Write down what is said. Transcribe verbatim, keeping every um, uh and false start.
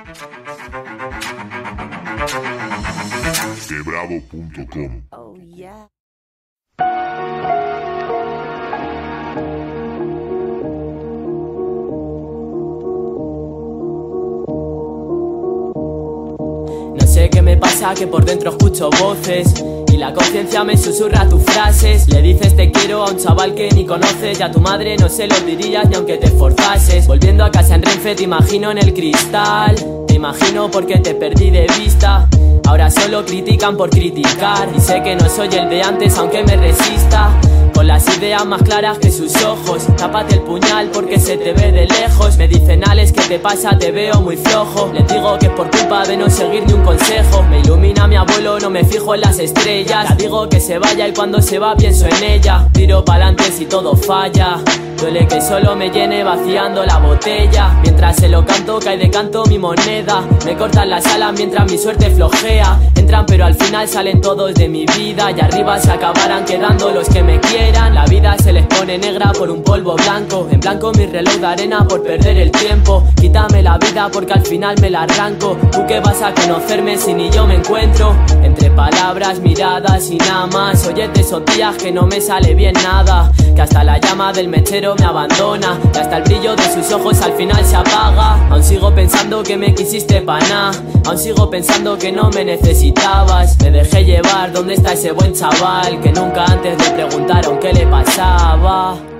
Quebravo punto com. Oh, yeah. No sé qué me pasa, que por dentro escucho voces y la conciencia me susurra tus frases. Le dices te quiero a un chaval que ni conoces, y a tu madre no se lo dirías ni aunque te esforzases. Volviendo a casa en Renfe te imagino en el cristal, te imagino porque te perdí de vista. Ahora solo critican por criticar, y sé que no soy el de antes aunque me resista. Con las ideas más claras que sus ojos, tápate el puñal porque se te ve de lejos. Me dicen Alex, ¿qué te pasa? Te veo muy flojo. Les digo que es por culpa de no seguir ni un consejo. Me ilumina mi abuelo, no me fijo en las estrellas. La digo que se vaya y cuando se va pienso en ella. Tiro pa'lante si todo falla. Duele que solo me llene vaciando la botella. Mientras se lo canto cae de canto mi moneda. Me cortan las alas mientras mi suerte flojea. Entran pero al final salen todos de mi vida, y arriba se acabarán quedando los que me quieran. La vida se les pone negra por un polvo blanco. En blanco mi reloj de arena por perder el tiempo. Quítame la vida porque al final me la arranco. Tú que vas a conocerme si ni yo me encuentro. Entre palabras, miradas y nada más. Oye, de esos días que no me sale bien nada, que hasta la llama del mechero me abandona, y hasta el brillo de sus ojos al final se apaga. Aún sigo pensando que me quisiste pa' nada, aún sigo pensando que no me necesitabas. Me dejé llevar, ¿dónde está ese buen chaval que nunca antes le preguntaron qué le pasaba?